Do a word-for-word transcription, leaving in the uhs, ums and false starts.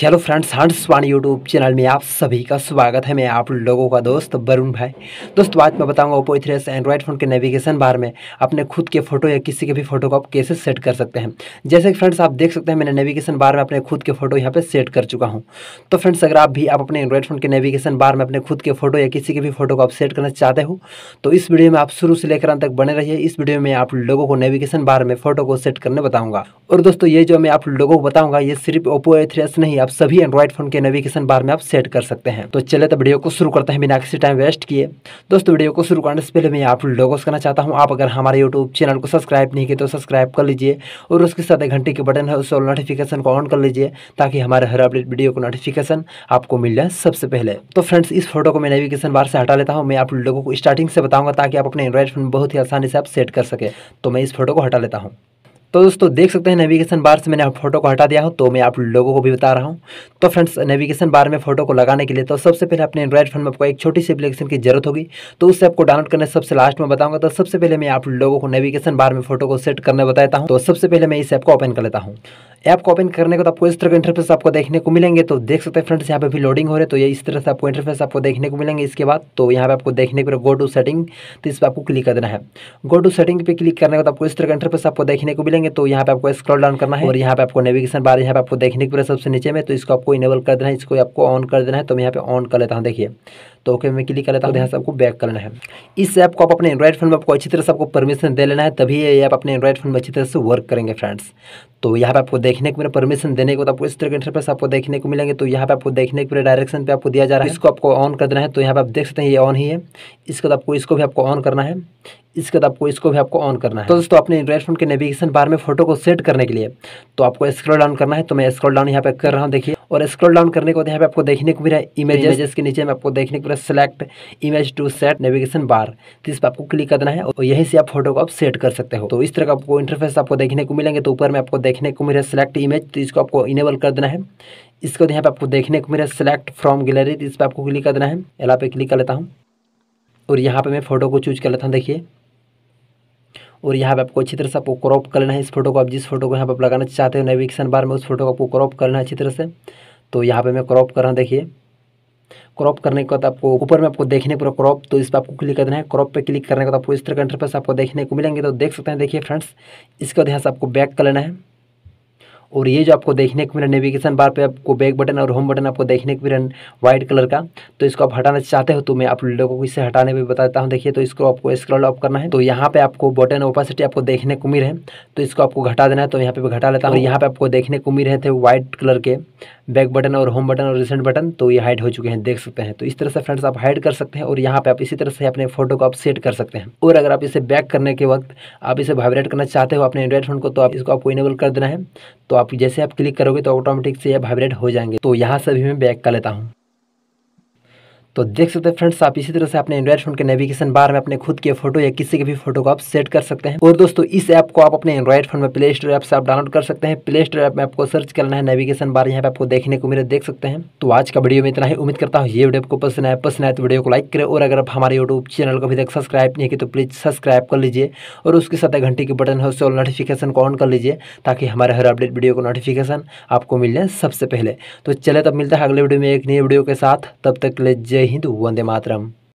Hello friends, हंट्स वाणी YouTube channel में आप सभी का स्वागत है। मैं आप लोगों का दोस्त वरुण भाई। दोस्तों आज मैं बताऊंगा Oppo A three S Android phone के नेविगेशन बार में अपने खुद के फोटो या किसी के भी फोटो को आप कैसे सेट कर सकते हैं। जैसे कि फ्रेंड्स आप देख सकते हैं मैंने नेविगेशन बार में अपने खुद के फोटो यहाँ पे सेट कर चुका हूँ। तो फ्रेंड्स अगर आप भी आप अपने एंड्रॉइड फ़ोन के नेविगेशन बार में अपने खुद के फोटो या किसी के भी फोटो को आप सेट करना चाहते हो तो इस वीडियो में आप शुरू से लेकर अंत तक बने रहिए। इस वीडियो में आप लोगों को नेविगेशन बार में फोटो को सेट करने बताऊंगा। और दोस्तों ये जो मैं आप लोगों को बताऊंगा ये सिर्फ ओप्पो ए थ्री एस नहीं, आप सभी एंड्रॉइड फोन के नेविगेशन बार में आप सेट कर सकते हैं। तो चले तो वीडियो को शुरू करते हैं बिना किसी टाइम वेस्ट किए। दोस्तों वीडियो को शुरू करने से पहले मैं आप लोगों से कहना चाहता हूं, आप अगर हमारे यूट्यूब चैनल को सब्सक्राइब नहीं किए तो सब्सक्राइब कर लीजिए और उसके साथ एक घंटे के बटन है उस नोटिफिकेशन को ऑन कर लीजिए ताकि हमारे हर अपडेट वीडियो को नोटिफिकेशन आपको मिल जाए सबसे पहले। तो फ्रेंड्स इस फोटो को मैं नेविगेशन बार से हटा लेता हूँ। मैं आप लोगों को स्टार्टिंग से बताऊंगा ताकि आप अपने एंड्रॉइड फोन बहुत ही आसानी से आप सेट कर सके। तो मैं इस फोटो को हटा लेता हूँ। तो दोस्तों देख सकते हैं नेविगेशन बार से मैंने फोटो को हटा दिया हूं। तो मैं आप लोगों को भी बता रहा हूं। तो फ्रेंड्स नेविगेशन बार में फोटो को लगाने के लिए तो सबसे पहले अपने एंड्रॉइड फोन में आपको एक छोटी सी एप्लीकेशन की जरूरत होगी। तो उससे आपको डाउनलोड करने सबसे लास्ट में बताऊंगा। तो सबसे पहले मैं आप लोगों को नेविगेशन बार में फोटो को सेट करने बताता हूँ। तो सबसे पहले मैं इस ऐप को ओपन कर लेता हूँ। ऐप को ओपन करने के बाद आपको इस तरह का इंटरफेस आपको देखने को मिलेंगे। तो देख सकते हैं फ्रेंड्स यहाँ पे भी लोडिंग हो रहे तो ये इस तरह से आपको इंटरफेस आपको देखने को मिलेंगे। इसके बाद तो यहाँ पे आपको देखने को गो टू सेटिंग, तो इस पर आपको क्लिक कर देना है। गो टू सेटिंग पे क्लिक करने के बाद आपको इस तरह का इंटरफेस आपको देखने को मिलेंगे। तो यहाँ पे आपको स्क्रॉल डाउन करना है और यहाँ पे आपको नेविगेशन बार यहाँ पे आपको देखने को सबसे नीचे में, तो इसको आपको इनेबल कर देना है, इसको आपको ऑन कर देना है। तो मैं यहाँ पे ऑन कर लेता हूँ। देखिए तो ओके मैं क्लिक कर लेता हूँ। यहाँ से आपको बैक करना है। इस ऐप को आप अपने एंड्रॉइड फोन में आपको अच्छी तरह से आपको परमिशन दे लेना है, तभी ये ऐप अपने एंड्रॉइड फोन में अच्छी तरह से वर्क करेंगे फ्रेंड्स। तो यहाँ पे आपको देखने को मेरा परमिशन देने के बाद आपको इस तरह के इंटरफेस आपको देखने को मिलेंगे। तो यहाँ पे आपको देखने के डायरेक्शन पे आपको दिया जा रहा है, इसको आपको ऑन कर देना है। तो यहाँ पे आप देख सकते हैं ये ऑन ही है। इसके बाद आपको इसको भी आपको ऑन करना है, इसके बाद आपको इसको भी आपको ऑन करना है। तो दोस्तों अपने एंड्रॉइड फोन के नेविगेशन बार में फोटो को सेट करने के लिए तो आपको स्क्रॉल डाउन करना है। तो मैं स्क्रॉल डाउन यहाँ पे कर रहा हूँ। देखिए और स्क्रॉल डाउन करने के बाद यहाँ पे आपको देखने को मिला इमेजेस के नीचे में आपको देखने को मिला select image to set navigation bar, तो इस पर आपको क्लिक कर देना है और यहीं से आप फोटो को आप सेट कर सकते हो। तो इस तरह का आपको इंटरफेस आपको देखने को मिलेंगे। तो ऊपर में आपको देखने को मिला सेलेक्ट इमेज, तो इसको आपको इनेबल कर देना है। इसको यहाँ पे आपको देखने को मिला सेलेक्ट फ्रॉम गैलरी, तो इस पर आपको क्लिक कर देना है। यहाँ पे क्लिक कर लेता हूँ और यहाँ पे मैं फोटो को चूज कर लेता हूँ। देखिए और यहाँ पे आपको अच्छी तरह से आपको क्रॉप कर लेना है इस फोटो को। आप जिस फोटो को यहाँ पे आप लगाना चाहते हो नेविगेशन बार में उस फोटो को आपको क्रॉप करना है अच्छी तरह से। तो यहाँ पे मैं क्रॉप कर रहा हूँ। देखिए क्रॉप करने के बाद आपको ऊपर में आपको देखने पूरा क्रॉप, तो इस पर आपको क्लिक कर देना है। क्रॉप पे क्लिक करने के बाद आपको इस तरह का इंटरफेस आपको देखने को मिलेंगे। तो देख सकते हैं देखिए फ्रेंड्स इसके बाद यहाँ से आपको बैक कर लेना है और ये जो आपको देखने को मिला नेविगेशन बार पे आपको बैक बटन और होम बटन आपको देखने को मिला व्हाइट कलर का, तो इसको आप हटाना चाहते हो तो मैं आप लोगों को इसे हटाने में बताता हूँ। देखिए तो इसको आपको स्क्रॉल अप करना है। तो यहाँ पे आपको बटन ओपेसिटी आपको देखने को मिल रहे हैं, तो इसको आपको घटा देना है। तो यहाँ पे घटा लेता हूँ। यहाँ पे आपको देखने को मिल रहे थे व्हाइट कलर के बैक बटन और होम बटन और रिसेंट बटन, तो ये हाइड हो चुके हैं देख सकते हैं। तो इस तरह से फ्रेंड्स आप हाइड कर सकते हैं और यहाँ पे आप इसी तरह से अपने फोटो को आप सेट कर सकते हैं। और अगर आप इसे बैक करने के वक्त आप इसे वाइब्रेट करना चाहते हो अपने एंड्रॉइड फोन को, तो आप इसको आपको इनेबल कर देना है। तो आप जैसे आप क्लिक करोगे तो ऑटोमेटिक से ये वाइब्रेट हो जाएंगे। तो यहाँ से भी मैं बैक कर लेता हूँ। तो देख सकते हैं फ्रेंड्स आप इसी तरह से अपने एंड्रॉइड फोन के नेविगेशन बार में अपने खुद के फोटो या किसी के भी फोटो को आप सेट कर सकते हैं। और दोस्तों इस ऐप को आप अपने एंड्रॉइड फोन में प्ले स्टोर ऐप से आप डाउनलोड कर सकते हैं। प्ले स्टोर ऐप में आपको सर्च करना है नेविगेशन बार, यहाँ पे आपको देखने को मिले देख सकते हैं। तो आज का वीडियो में इतना ही। उम्मीद करता हूँ ये वीडियो आपको पसंद आया। पसंद आए तो वीडियो को लाइक करें और अगर आप हमारे यूट्यूब चैनल को अभी तक सब्सक्राइब नहीं किया तो प्लीज़ सब्सक्राइब कर लीजिए और उसके साथ घंटे के बटन है उससे नोटिफिकेशन को ऑन कर लीजिए ताकि हमारे हर अपडेट वीडियो को नोटिफिकेशन आपको मिल जाए सबसे पहले। तो चले तब मिलता है अगले वीडियो में एक नई वीडियो के साथ। तब तक के लिए जय हिंद, वंदे मातरम।